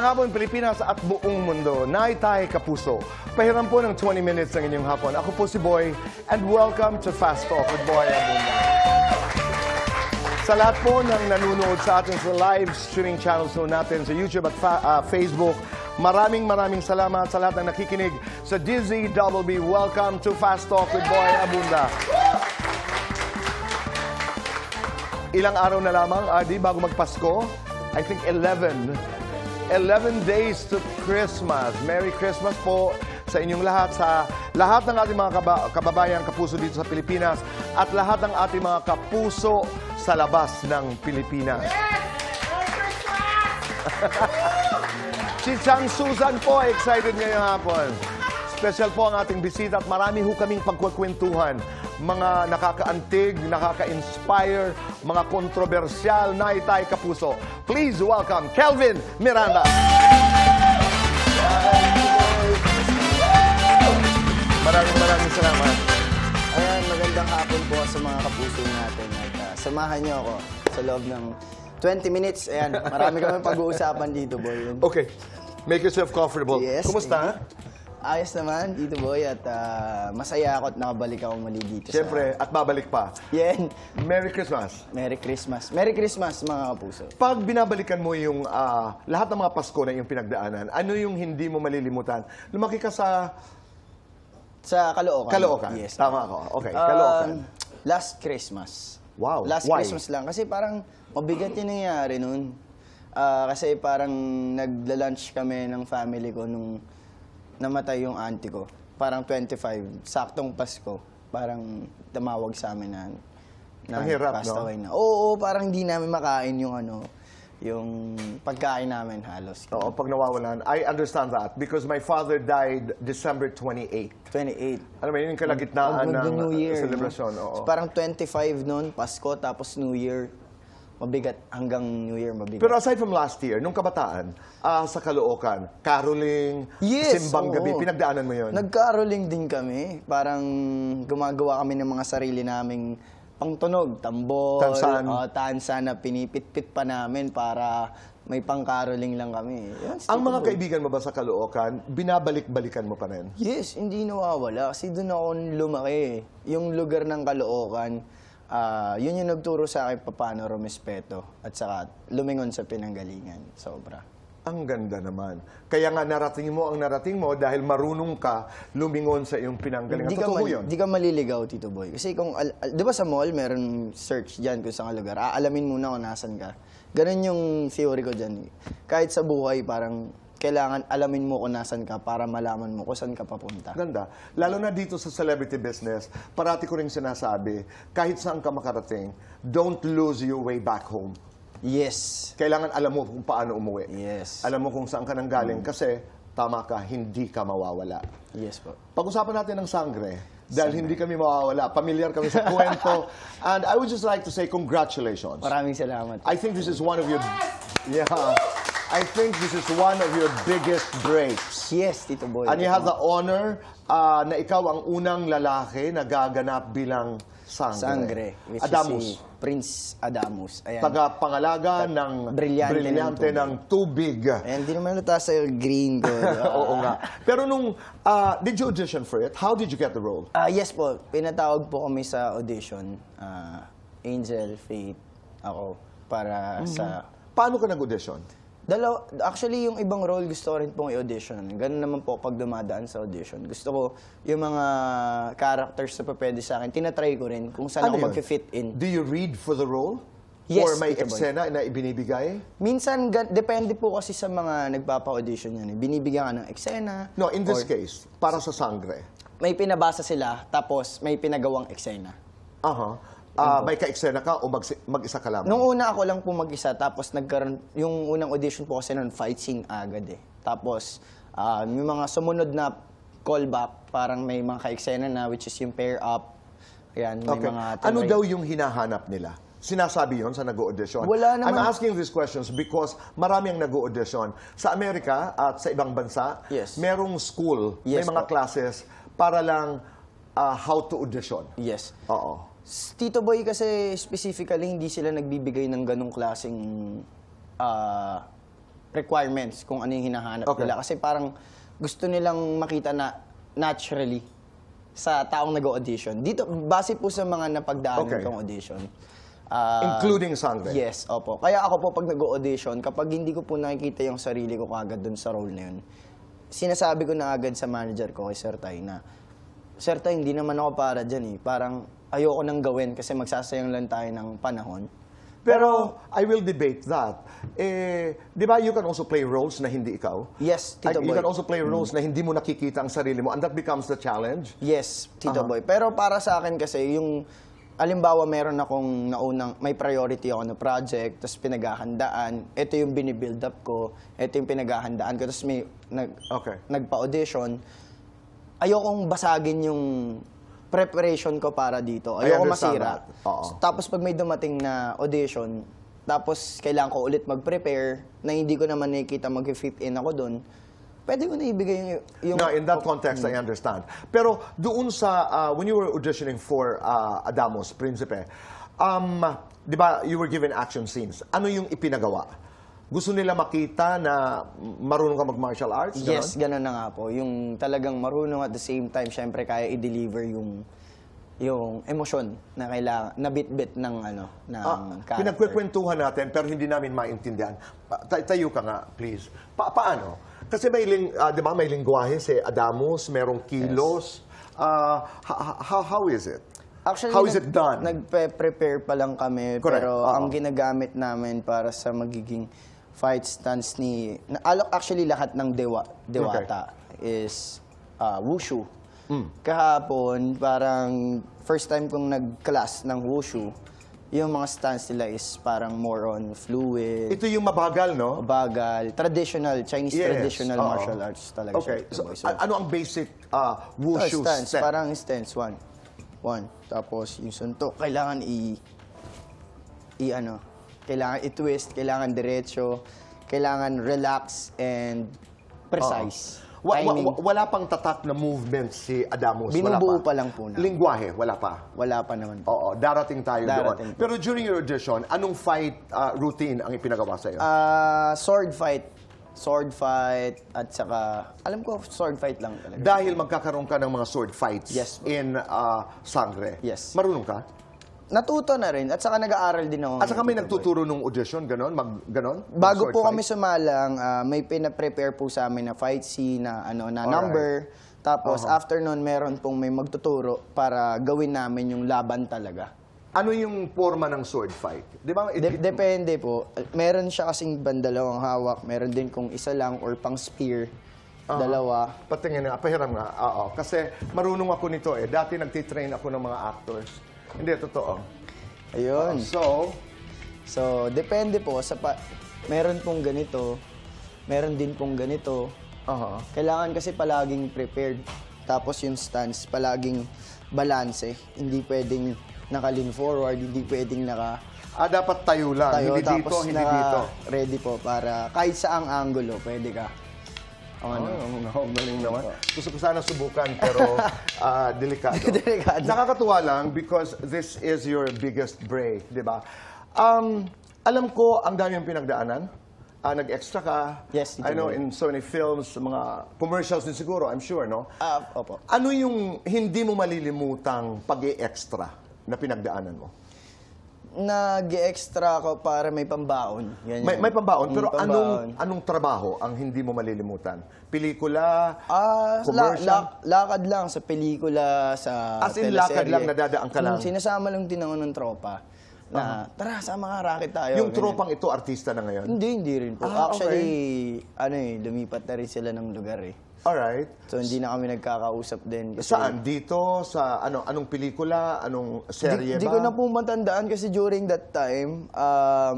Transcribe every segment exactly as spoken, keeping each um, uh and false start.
Magandang hapon, Pilipinas at buong mundo. Naitay Kapuso. Pahiram po ng twenty minutes ng inyong hapon. Ako po si Boy, and welcome to Fast Talk with Boy Abunda. Sa lahat po ng nanonood sa atin sa live streaming channels po natin sa YouTube at uh, Facebook, maraming maraming salamat sa lahat ng nakikinig sa D Z W B. Welcome to Fast Talk with Boy Abunda. Ilang araw na lamang, Ardi, bago magpasko? I think eleven. eleven days to Christmas. Merry Christmas po sa inyong lahat, sa lahat ng ating mga kaba kababayan kapuso dito sa Pilipinas at lahat ng ating mga kapuso sa labas ng Pilipinas. Si Chang Susan po, excited ngayong hapon. Special po ang ating bisita at marami ho kaming pagkukwentuhan. Mga nakakaantig, nakaka-inspire, mga kontrobersyal na itay kapuso. Please welcome Kelvin Miranda. Maraming maraming salamat. Ayan, magandang hapon po sa mga kapuso natin. At uh, samahan niyo ako sa loob ng twenty minutes. Ayan, marami kami pag-uusapan dito, boy. Okay, make yourself comfortable. Yes. Kumusta? Ayos naman, Tito Boy, at uh, masaya ako at nakabalik ako muli dito. Siyempre, sa... at babalik pa. Yan. Merry Christmas. Merry Christmas. Merry Christmas, mga kapuso. Pag binabalikan mo yung uh, lahat ng mga Pasko na yung pinagdaanan, ano yung hindi mo malilimutan? Lumaki ka sa... Sa Caloocan. Caloocan. Yes. Tama ako. Okay, Uh, Caloocan. last Christmas. Wow. Last Why? Christmas lang. Kasi parang mabigat yung nangyari nun. Uh, kasi parang nagla-lunch kami ng family ko nung namatay yung auntie ko. Parang twenty-five, saktong Pasko. Parang tumawag sa amin na, na ang hirap, passed no? away na. Oo, parang hindi namin makain yung ano, yung pagkain namin halos. Oo, pag nawawalan. I understand that because my father died December twenty-eighth. twenty-eight. Alam mo, yun yung kalagitnaan ng New Year, celebration. No? Oo. So, parang twenty-five noon, Pasko, tapos New Year. Mabigat hanggang New Year, mabigat. Pero aside from last year, nung kabataan, uh, sa Caloocan, caroling, yes, simbang gabi, oo. pinagdaanan mo yun? Nag-caroling din kami. Parang gumagawa kami ng mga sarili naming pangtunog, tambol, Tansan. uh, tansan na pinipit-pit pa namin para may pang-caroling lang kami. Yan, Ang mga Boy. kaibigan mo ba sa Caloocan, binabalik-balikan mo pa rin? Yes, hindi nawawala. Kasi doon ako lumaki. Yung lugar ng Caloocan, Uh, yun yung nagturo sa akin paano rumespeto at saka lumingon sa pinanggalingan. Sobra. Ang ganda naman. Kaya nga narating mo ang narating mo dahil marunong ka lumingon sa iyong pinanggalingan. Di ka, Totoo mal- yun? di ka maliligaw, Tito Boy. Kasi kung, al- al- di ba sa mall, meron search dyan kung saan ka lugar. Aalamin muna kung nasan ka. Ganun yung theory ko dyan. Kahit sa buhay, parang kailangan alamin mo kung nasan ka para malaman mo kung saan ka papunta. Ganda. Lalo na dito sa celebrity business, parati ko rin sinasabi, kahit saan ka makarating, don't lose your way back home. Yes. Kailangan alam mo kung paano umuwi. Yes. Alam mo kung saan ka nanggaling kasi, tama ka, hindi ka mawawala. Yes po. Pag-usapan natin ng sangre, dahil hindi kami mawawala. Pamilyar kami sa kwento. And I would just like to say congratulations. Maraming salamat. I think this is one of your... Yeah. I think this is one of your biggest breaks. Yes, Tito Boy. And you have the honor uh, na ikaw ang unang lalaki na gaganap bilang sangre. Sangre. Which Adamus. is si Prince Adamus. Ayan. Tagapangalaga ng Brilyante brilyante ng ng tubig. Ayan, di naman nata sa green ko. Oo nga. Pero nung, uh, did you audition for it? How did you get the role? Ah, yes po. Pinatawag po kami sa audition. Ah, Angel, Faith, ako, para sa... Paano ka nag-audition? Dalaw, actually, yung ibang role gusto ko rin pong i-audition. Ganun naman po pag dumadaan sa audition. Gusto ko yung mga characters na pa pwede sa akin, tinatry ko rin kung saan Ano ako yun? mag-fit in. Do you read for the role? Yes, Or may Tito Boy. eksena na ibinibigay? Minsan, gan- depende po kasi sa mga nagpapa-audition yan. Eh. Binibigyan ka ng eksena. No, in this or case, para sa sangre. may pinabasa sila, tapos may pinagawang eksena. Aha. Ah, may ka-eksena ka o mag- mag-isa ka lamang? Nung una ako lang po mag-isa, tapos nagkaroon, yung unang audition po kasi nun, fight scene agad eh. Tapos, ah, yung mga sumunod na callback, parang may mga ka-eksena na, which is yung pair up. Ayan, may Okay. mga... Ano tinry- daw yung hinahanap nila? Sinasabi yon sa nag-audition? Wala naman. I'm asking these questions because marami ang nag-audition. Sa Amerika at sa ibang bansa, Yes. merong school, Yes may mga po. classes para lang ah, how to audition. Yes. Oo. Tito Boy kasi specifically hindi sila nagbibigay ng ganong klaseng ah, requirements kung ano yung hinahanap Okay. nila. Kasi parang gusto nilang makita na naturally sa taong nag-audition. Dito, base po sa mga napagdaanan Okay. kong audition. ah, Including Sangre? Yes, opo. Kaya ako po pag nag-audition, kapag hindi ko po nakikita yung sarili ko kagad dun sa role na yun, sinasabi ko na agad sa manager ko, kay Sir Tay, na, Sir Tay, hindi naman ako para dyan eh. Parang ayoko nang gawin kasi magsasayang lang tayo ng panahon. Pero I will debate that. Eh, di ba you can also play roles na hindi ikaw? Yes, Ay, Tito you Boy. can also play roles na hindi mo nakikita ang sarili mo and that becomes the challenge. Yes, Tito Aha. Boy. Pero para sa akin kasi, yung, alimbawa meron akong naunang, may priority ako na project, tapos pinaghahandaan, ito yung binibuild up ko, ito yung pinaghahandaan ko, tapos may nag, Okay. nagpa-audition, ayokong basagin yung preparation ko para dito. I Ayoko understand masira. that. Oo. Tapos pag may dumating na audition, tapos kailangan ko ulit mag-prepare, na hindi ko naman nakikita mag-fit in ako doon, pwede ko na ibigay yung... yung No, in that context, I understand. Pero doon sa, uh, when you were auditioning for uh, Adamos, Prinsipe, um, di ba, you were given action scenes. Ano yung ipinagawa? Gusto nila makita na marunong ka mag-martial arts? Ganon? Yes, gano'n na nga po. Yung talagang marunong at the same time, syempre kaya i-deliver yung yung emosyon na kailangan, na bit-bit ng ano, ng Ah, character. pinagkwekwentuhan natin pero hindi namin maintindihan. Pa- tay- tayo ka nga, please. Pa- paano? Kasi may, ling, ah, di ba, may lingwahe si Adamos, merong kilos. Ah, ha- how, how is it? Actually, how is nag- it done? Nagpe-prepare pa lang kami, Correct. pero Oo. ang ginagamit namin para sa magiging fight stance ni... Na, alo- actually, lahat ng dewa, dewata is ah, wushu. Hmm. Kahapon, parang first time kong nag-class ng wushu, yung mga stance nila is parang more on fluid, Ito yung mabagal, no? bagal, traditional, Chinese Yes, traditional oo. martial arts talaga Okay. siya. So, Tito Boy. So, a- ano ang basic uh, oh, wushu stance, step? parang stance, one. One. Tapos yung suntok, kailangan i... i ano, kailangan i-twist, kailangan diretso, kailangan relax and precise. Wa- wa- Timing, wa- wala pang tatak na movement si Adamos. Binubuo wala pa lang po na. Lingwahe, wala pa. wala pa naman. Oo, darating tayo Darating doon. po. Pero during your audition, anong fight uh, routine ang ipinagawa sa'yo? Ah, sword fight. Sword fight at saka, alam ko, sword fight lang talaga. Dahil magkakaroon ka ng mga sword fights Yes. in uh, Sangre. Yes. Marunong ka? Natuto na rin at saka nag-aaral din ako. At saka may ngayon, Tito Boy. nagtuturo nung audition, ganon? Mag, ganon? Bago Mag-sword po fight? kami sumalang, ah, may pina-prepare po sa amin na fight scene, na, ano, na Alright. number. Tapos Uh-huh. after nun, meron pong may magtuturo para gawin namin yung laban talaga. Ano yung forma ng sword fight? Di ba? it- De- it- depende po. Meron siya kasing bandalawang hawak. Meron din kung isa lang or pang spear. Uh-huh. Dalawa. Patingin nga, pahiram nga. Oo. Kasi marunong ako nito eh. Dati nagtitrain ako ng mga actors. Hindi, totoo. Ayun. So, So, depende po. Sa pa- meron pong ganito. Meron din pong ganito. aha. Kailangan kasi palaging prepared. Tapos yung stance, palaging balance. Hindi pwedeng naka-lean forward, hindi pwedeng naka Ah, dapat tayo lang. tayo. hindi dito, tapos hindi naka dito. ready po para kahit saang angulo, pwede ka. O ano? Oh, galing naman. Gusto ko sana subukan, pero ah, delikado. Delikado. Nakakatuwa lang because this is your biggest break, di ba? Um, alam ko, ang dami yung pinagdaanan. Ah, nag-extra ka. Yes, Tito I know, Boy. in so many films, mga commercials din siguro, I'm sure, no? Ah, opo. Ano yung hindi mo malilimutang pag-i-extra na pinagdaanan mo? Nag-extra ako para may pambaon. Yan May, yun. may pambaon, Mm, pero pambaon. anong anong trabaho ang hindi mo malilimutan? Pelikula, Ah, la- commercial? la- lakad lang sa pelikula, sa As in, teleserye. lakad lang, nadadaan ka lang? Mm, Sinasama lang din ako ng tropa na, tara, sama nga, racket tayo. Yung ganyan. tropang ito, artista na ngayon? Hindi, hindi rin po. Ah, Actually, ano eh, lumipat na rin sila ng lugar eh. Alright. So, hindi na kami nagkakausap din. Kasi, Saan? Dito? Sa ano anong pelikula? Anong serye Di, di ba? ko na po matandaan kasi during that time, um,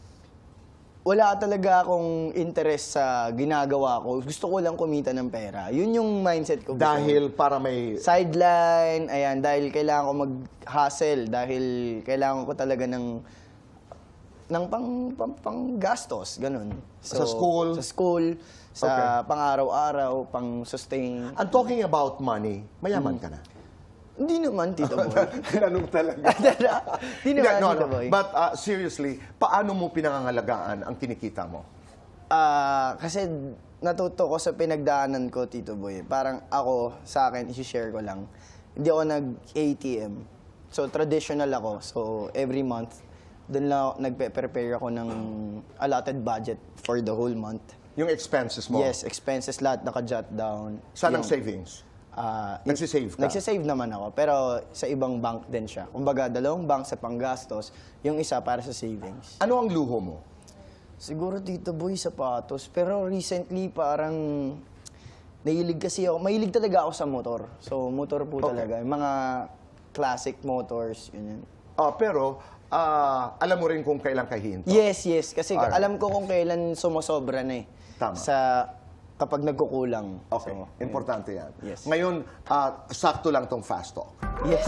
wala talaga akong interest sa ginagawa ko. Gusto ko lang kumita ng pera. Yun yung mindset ko. before. Dahil para may... Sideline, ayan, dahil kailangan ko mag-hustle, dahil kailangan ko talaga ng ng pang, pang, pang gastos, ganun. Sa school? Sa school, sa Okay. pang-araw-araw, pang-sustain. I'm talking about money. Mayaman ka na. Hindi naman, Tito Boy. Tinanong talaga. Hindi naman, no, Tito no. Boy. But uh, seriously, paano mo pinangangalagaan ang kinikita mo? Ah, kasi natuto ko sa pinagdaanan ko, Tito Boy. Parang ako, sa akin, isi-share ko lang. Hindi ako nag-A T M. So, traditional ako. So, every month, doon lang ako- nagpe-prepare ako ng allotted budget for the whole month. Yung expenses mo? Yes, expenses lahat naka-jot down. Saan ang Yung, savings? ah, Nagsisave ka? Nagsisave naman ako, pero sa ibang bank din siya. Kumbaga, dalawang bank sa panggastos, yung isa para sa savings. Ano ang luho mo? Siguro, Tito Boy, sapatos. Pero recently, parang nahilig kasi ako. Mahilig talaga ako sa motor. So, motor po Okay. talaga. Yung mga classic motors, yun yun. Ah, pero, ah, alam mo rin kung kailan ka hihinto. Yes, yes. Kasi Alright. alam ko kung kailan sumosobra na eh. Tama. Sa, kapag nagkukulang. Okay, So, importante yan. Yes. Ngayon, ah, sakto lang tong fast talk. yes.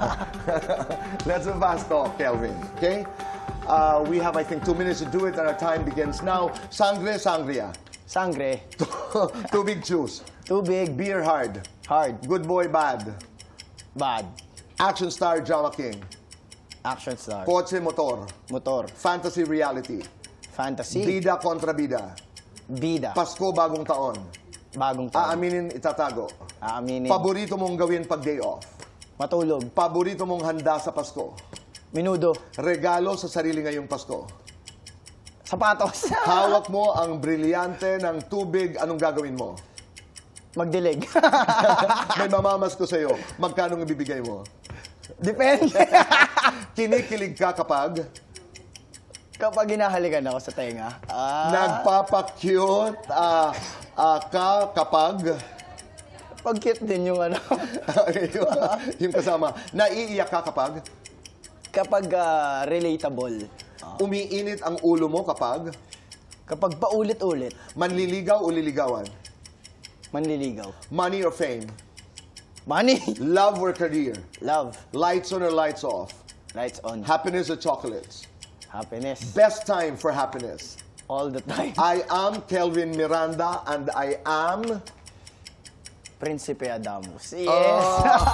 Let's do fast talk, Kelvin. Okay? Uh, we have, I think, two minutes to do it, and our time begins now. Sangre, sangria. Sangre. Two big juice. Tubig. Beer hard. Hard. Good boy, bad. Bad. Action star, drama king. Action star. Kotse, motor. Motor. Fantasy, reality. Fantasy. Bida kontra bida. Bida. Pasko, bagong taon. Bagong taon. Aaminin, itatago. Aaminin. Paborito mong gawin pag day off. Matulog. Paborito mong handa sa Pasko. Minudo. Regalo sa sarili ngayong Pasko. Sapatos. Hawak mo ang brilyante ng tubig, anong gagawin mo? Magdilig. May mamamas ko sa'yo. Magkano ang ibibigay mo? Depende. Kinikilig ka kapag Kapag hinahalikan ako sa tenga. Ah, nagpapakyut ah, ah, ka kapag pag cute din yung ano. yung, yung kasama. Naiiyak ka kapag Kapag ah, relatable. umiinit ang ulo mo kapag Kapag paulit-ulit, manliligaw o liligawan. manliligaw. Money or fame. Money. Love or career. Love. Lights on or lights off. Lights on. Happiness or chocolates. Happiness. Best time for happiness. All the time. I am Kelvin Miranda and I am... Prinsipe Adamus. Yes.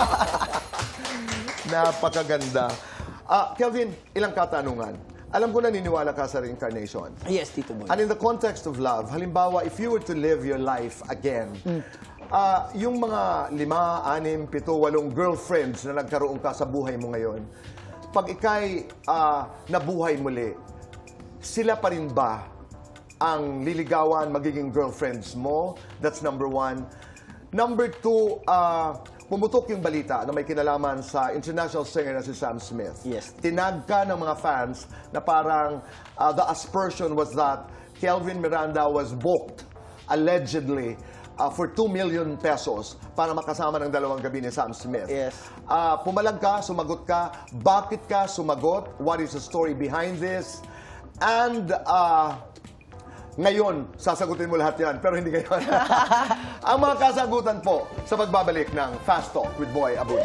Napakaganda. Ah, Kelvin, ilang katanungan. Alam ko naniniwala ka sa reincarnation. Yes, Tito Boy. And in the context of love, halimbawa, if you were to live your life again, ah, yung mga lima, anim, pito, walong girlfriends na nagkaroon ka sa buhay mo ngayon, pag ikay ah, nabuhay muli, sila pa rin ba ang liligawan, magiging girlfriends mo? That's number one. Number two, ah, pumutok yung balita na may kinalaman sa international singer na si Sam Smith. Yes. Tinag ka ng mga fans na parang ah, the aspersion was that Kelvin Miranda was booked, allegedly, ah, for two million pesos para makasama ng dalawang gabi ni Sam Smith. Yes. Ah, pumalag ka, sumagot ka. Bakit ka sumagot? What is the story behind this? And ah, ngayon, sasagutin mo lahat yan, pero hindi ngayon. Ang mga kasagutan po sa pagbabalik ng Fast Talk with Boy Abunda.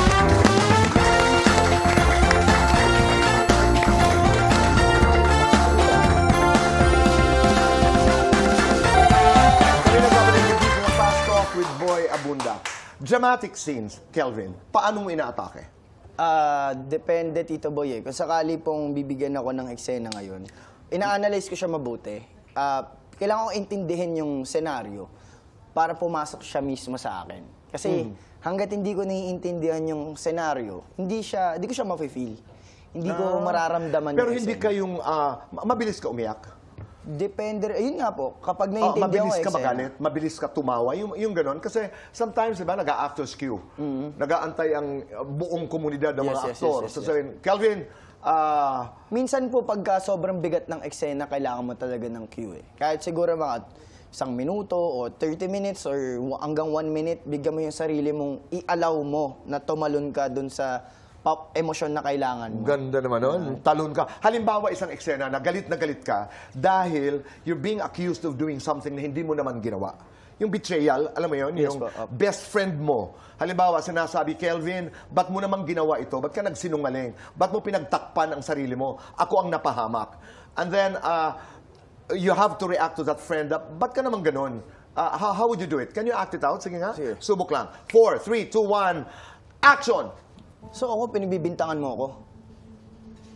Kami nagbabalik dito ng Fast Talk with Boy Abunda. Dramatic scenes, Kelvin, paano mo inaatake? Ah, depende, Tito Boy. Eh. Kung sakali pong bibigyan ako ng eksena ngayon, ina-analyze ko siya mabuti. Ah, kailangan kong intindihin yung senaryo para pumasok siya mismo sa akin. Kasi hanggat hindi ko naiintindihan yung senaryo, hindi siya, hindi ko siya mafe-feel. Hindi ko mararamdaman Pero yung hindi eksena. kayong, ah, ma- mabilis ka umiyak? Depende, ayun nga po, kapag Oh, naiintindihan mabilis ko ka yung eksena. magalit, mabilis ka tumawa, yung, yung ganon. Kasi sometimes, di ba, nag-a-actors queue. Nag-aantay ang uh, buong komunidad ng Yes, mga yes, yes, aktor. yes, yes. Sasabihin, Kelvin, ah, Minsan po, pagka sobrang bigat ng eksena, kailangan mo talaga ng cue eh. Kahit siguro mga isang minuto o thirty minutes or hanggang one minute, bigyan mo yung sarili mong i-allow mo na tumalon ka dun sa pop emosyon na kailangan mo. ganda naman nun. Talon ka. Halimbawa, isang eksena na galit na galit ka dahil you're being accused of doing something na hindi mo naman ginawa. Yung betrayal, alam mo yun? Yes yung po, opo. best friend mo. Halimbawa, sinasabi, Kelvin, ba't mo naman ginawa ito? Ba't ka nagsinungaling? Ba't mo pinagtakpan ang sarili mo? Ako ang napahamak. And then, uh, you have to react to that friend. Uh, ba't ka naman ganun? Uh, how, how would you do it? Can you act it out? Sige nga. Sige. Subok lang. Four, three, two, one, action! So ako, pinagbibintangan mo ako.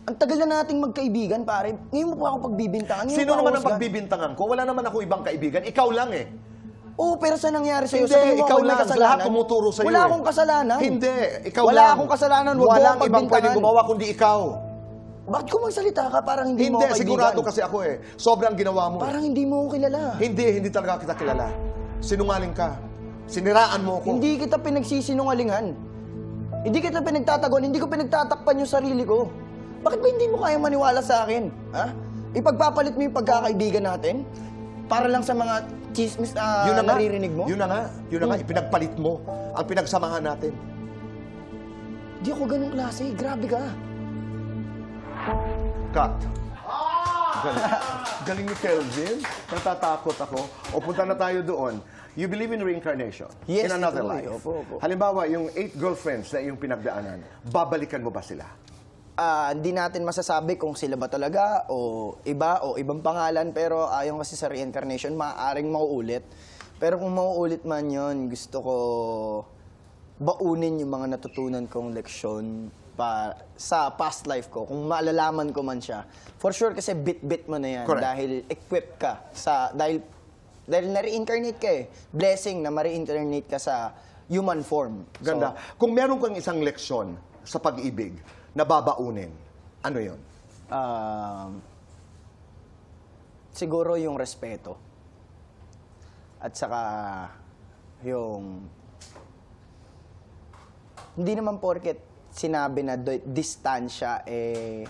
Ang tagal na nating magkaibigan, pare. Ngayon mo pa ako pagbibintangan. Ngayon Sino mo pa naman ako ang husgan. pagbibintangan ko? Wala naman ako ibang kaibigan. Ikaw lang eh. Oo, pero saan nangyari sa'yo? Hindi, Sabihin mo ikaw ako may lang. kasalanan. Lahat tumuturo sa'yo Wala eh. akong kasalanan. Hindi, ikaw Wala lang. akong kasalanan. Huwag mo Walang akong ibang pwedeng pagbintangan. gumawa kundi ikaw. Bakit kung magsalita ka parang hindi, Hindi, mo ako kaibigan? sigurado kasi ako eh. Sobrang ginawa mo. Parang hindi mo ako kilala. Hindi, hindi talaga kita kilala. Sinungaling ka. Siniraan mo ako. Hindi kita pinagsisinungalingan. Hindi kita pinagtatagon. Hindi ko pinagtatakpan yung sarili ko. Bakit ba hindi mo kaya maniwala sa akin? Ha? Ipagpapalit mo yung pagkakaibigan natin? Para lang sa mga chismis na Yun na nga. naririnig mo? Yun na nga. Yun na nga. Ipinagpalit mo ang pinagsamahan natin. Di ako ganun klase. Grabe ka. Cut. Galing. Galing ni Kelvin. Natatakot ako. O punta na tayo doon. You believe in reincarnation? Yes, in another ito, life? opo, opo. Halimbawa, yung eight girlfriends na iyong pinagdaanan, babalikan mo ba sila? Ah, hindi natin masasabi kung sila ba talaga o iba o ibang pangalan, pero ayon kasi sa reincarnation, maaaring mauulit. Pero kung mauulit man yon, gusto ko baunin yung mga natutunan kong leksyon pa sa past life ko, kung maalalaman ko man siya. For sure kasi bit-bit mo na yan. Correct. Dahil equipped ka sa dahil dahil na-reincarnate ka eh. Blessing na ma-reincarnate ka sa human form. Ganda. So, Kung meron kang isang leksyon sa pag-ibig na babaunin, ano yon? Um, siguro yung respeto. At saka yung hindi naman porket sinabi na do- distansya eh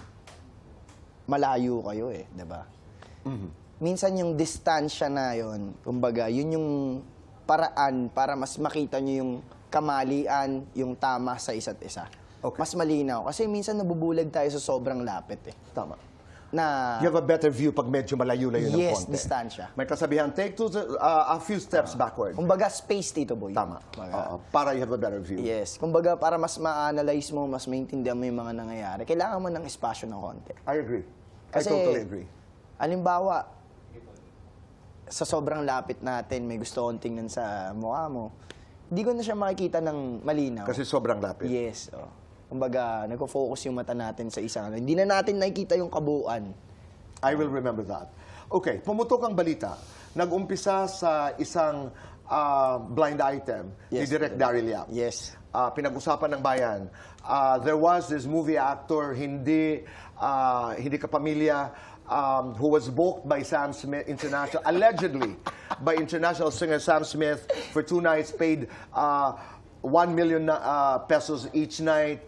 malayo kayo eh, 'di ba? Minsan yung distansya na yon, kumbaga, yun yung paraan para mas makita nyo yung kamalian, yung tama sa isa't isa. Okay. Mas malinaw. Kasi minsan nabubulag tayo sa sobrang lapit eh. Tama. Na, You have a better view pag medyo malayo-layo ng yes, konti. distansya. May kasabihan, take two, uh, a few steps backward. Kumbaga, space, Tito Boy. Tama. Kumbaga, Oo, para you have a better view. yes. Kumbaga, para mas ma-analyze mo, mas maintindihan mo yung mga nangyayari, kailangan mo ng espasyo ng konti. I agree. Kasi, I totally agree. Halimbawa, sa sobrang lapit natin, may gusto kong tingnan sa mukha mo, hindi ko na siya makikita ng malinaw. Kasi sobrang lapit. Yes. Oh. Kumbaga, nagpo-focus yung mata natin sa isang ano. Hindi na natin nakikita yung kabuuan. I will remember that. Okay, pumutok ang balita. Nag-umpisa sa isang ah, blind item ni Yes, Direk Daryl Yap. Yes. Ah, pinag-usapan ng bayan. Ah, there was this movie actor, hindi ah, hindi kapamilya, um, who was booked by Sam Smith International, allegedly by international singer Sam Smith for two nights, paid uh, one million na, uh, pesos each night.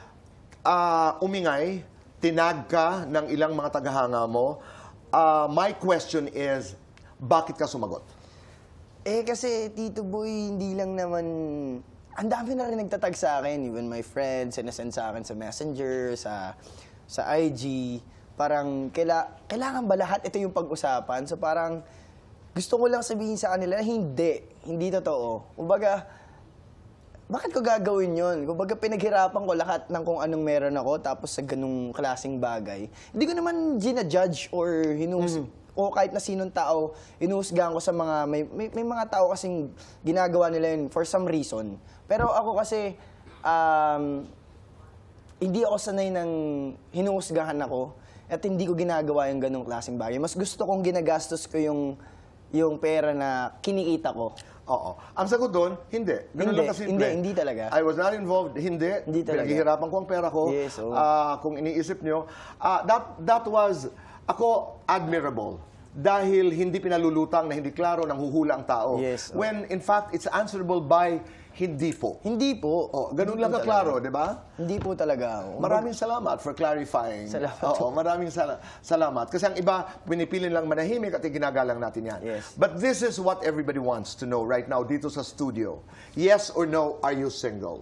Uh, umingay, tinag ka ng ilang mga tagahanga mo. Uh, my question is, bakit ka sumagot? Eh, kasi, Tito Boy, hindi lang naman... Ang dami na rin nagtatag sa akin. Even my friends, sinasend sa akin sa Messenger, sa, sa I G. Parang, kaila, kailangan ba lahat ito yung pag-usapan? So, parang, gusto ko lang sabihin sa kanila, hindi. Hindi totoo. Kumbaga, bakit ko gagawin yun? Kumbaga, pinaghirapan ko lahat ng kung anong meron ako, tapos sa ganung klaseng bagay. Hindi ko naman gina-judge or hinus... O kahit na sinong tao, inuhusgahan ko sa mga... May, may, may mga tao kasing ginagawa nila yun for some reason. Pero ako kasi, um, hindi ako sanay ng hinuhusgahan ako at hindi ko ginagawa yung ganong klaseng bagay. Mas gusto kong ginagastos ko yung, yung pera na kinikita ko. Oo. Ang sagot doon, hindi. Ganun Hindi, lang kasimple. hindi, hindi talaga. I was not involved. Hindi. Hindi talaga. Pinaghihirapan ko ang pera ko. Yes, oo. Ah, kung iniisip nyo. Ah, that, that was, ako, admirable. Dahil hindi pinalulutang na hindi klaro, nang huhula ang tao. Yes, oo. When, in fact, it's answerable by hindi po. Hindi po. Oh, ganun Hindi lang po kaklaro, talaga. di ba? Hindi po talaga. ako. Maraming salamat for clarifying. Salamat Oo, po. maraming sala- salamat. Kasi ang iba, pinipili lang manahimik at ginagalang natin yan. Yes. But this is what everybody wants to know right now dito sa studio. Yes or no, are you single?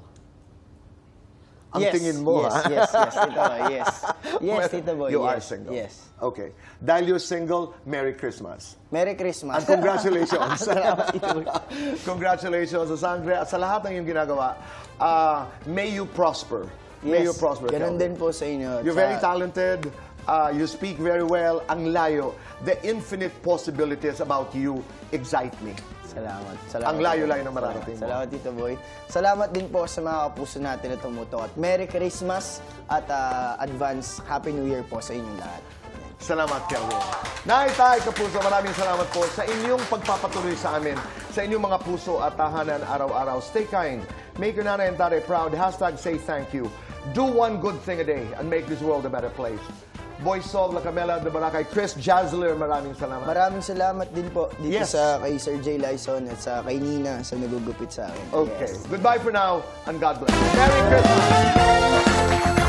Ang Yes, tingin mo, yes, ha? yes, yes, Tito Boy, yes. Yes, Well, Tito Boy, You yes, are single. yes. Okay. Dahil you're single, Merry Christmas. Merry Christmas. And congratulations. Salamat, Tito Boy. Congratulations sa Sangre at sa lahat ng iyong ginagawa. Uh, may you prosper. May you Yes, prosper. ganun Kelvin. din po sa inyo. You're Sa- very talented. Uh, you speak very well. Ang layo. The infinite possibilities about you excite me. Salamat. Salamat. Ang layo-layo na mararating mo. Salamat, Tito Boy. Salamat din po sa mga kapuso natin na tumutok. At Merry Christmas at ah, advance Happy New Year po sa inyong lahat. Salamat, Kelvin. Nay, Tay, Kapuso, maraming salamat po sa inyong pagpapatuloy sa amin, sa inyong mga puso at tahanan araw-araw. Stay kind. Make your nanay and tatay proud. Hashtag say thank you. Do one good thing a day and make this world a better place. Boy Sol, La Camela, de Baracay, Chris Jazzler, maraming salamat. Maraming salamat din po dito Yes. sa kay Sir Jay Lyson at sa kay Nina sa nagugupit sa akin. Okay. Yes. Goodbye for now and God bless. Merry Christmas!